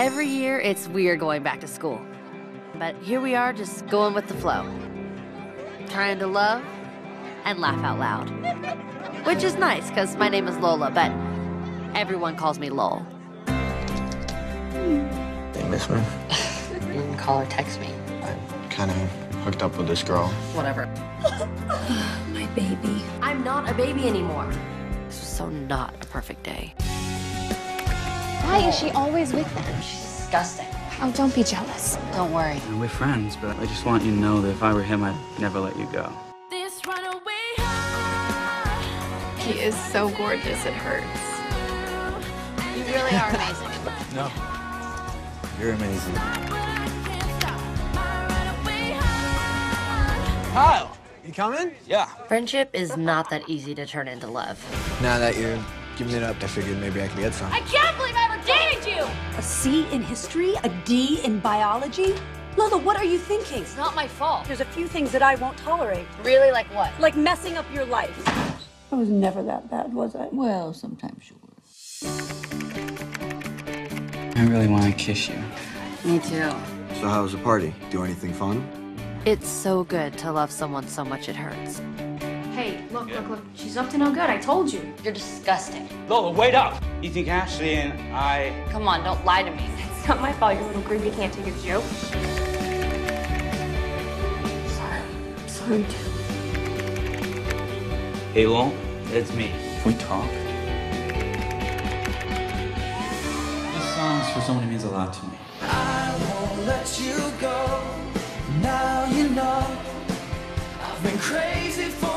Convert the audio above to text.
Every year, it's weird going back to school. But here we are, just going with the flow. Trying to love and laugh out loud. Which is nice, because my name is Lola, but everyone calls me Lol. They miss me. You can call or text me. I kind of hooked up with this girl. Whatever. My baby. I'm not a baby anymore. This was so not a perfect day. Why is she always with them? She's disgusting. Oh, don't be jealous. Don't worry. We're friends, but I just want you to know that if I were him, I'd never let you go. He is so gorgeous, it hurts. You really are amazing. No. You're amazing. Kyle, you coming? Yeah. Friendship is not that easy to turn into love. Now that you're giving it up, I figured maybe I could get some. I can't believe I ever dated you! A C in history, a D in biology? Lola, what are you thinking? It's not my fault. There's a few things that I won't tolerate. Really? Like what? Like messing up your life. I was never that bad, was I? Well, sometimes you were. I really want to kiss you. Me too. So how was the party? Do anything fun? It's so good to love someone so much it hurts. Hey, look. She's up to no good. I told you. You're disgusting. Lola, wait up! You think Ashley and I... Come on, don't lie to me. It's not my fault your little groovy can't take a joke. Sorry. Hey, Lowell, it's me. Can we talk? This song's for someone who means a lot to me. I won't let you go. Now you know I've been crazy for